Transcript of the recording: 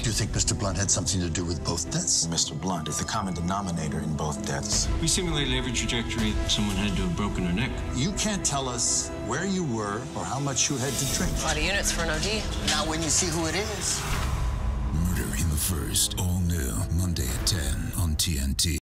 Do you think Mr. Blunt had something to do with both deaths? Mr. Blunt is the common denominator in both deaths. We simulated every trajectory. Someone had to have broken her neck. You can't tell us where you were or how much you had to drink. A lot of units for an OD. Not when you see who it is. Murder in the First, all new, Monday at 10 on TNT.